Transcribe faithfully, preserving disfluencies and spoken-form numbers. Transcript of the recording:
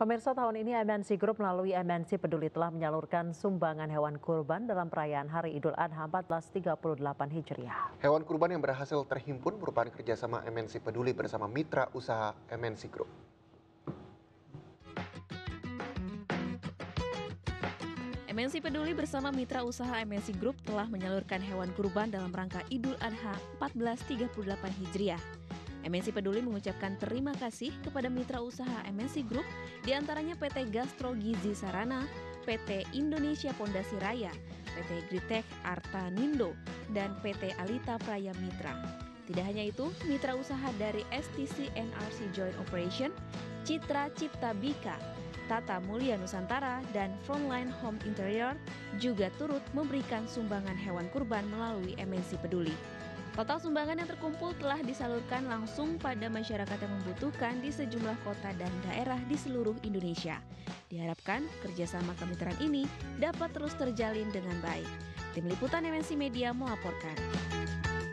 Pemirsa, tahun ini M N C Group melalui M N C Peduli telah menyalurkan sumbangan hewan kurban dalam perayaan Hari Idul Adha seribu empat ratus tiga puluh delapan Hijriah. Hewan kurban yang berhasil terhimpun merupakan kerjasama M N C Peduli bersama mitra usaha M N C Group. M N C Peduli bersama mitra usaha M N C Group telah menyalurkan hewan kurban dalam rangka Idul Adha seribu empat ratus tiga puluh delapan Hijriah. M N C Peduli mengucapkan terima kasih kepada mitra usaha M N C Group, diantaranya P T Gastro Gizi Sarana, P T Indonesia Pondasi Raya, P T Gritek Artanindo, dan P T Alita Praya Mitra. Tidak hanya itu, mitra usaha dari S T C N R C Joint Operation, Citra Cipta Bika, Tata Mulia Nusantara, dan Frontline Home Interior juga turut memberikan sumbangan hewan kurban melalui M N C Peduli. Total sumbangan yang terkumpul telah disalurkan langsung pada masyarakat yang membutuhkan di sejumlah kota dan daerah di seluruh Indonesia. Diharapkan kerjasama kemitraan ini dapat terus terjalin dengan baik. Tim Liputan M N C Media melaporkan.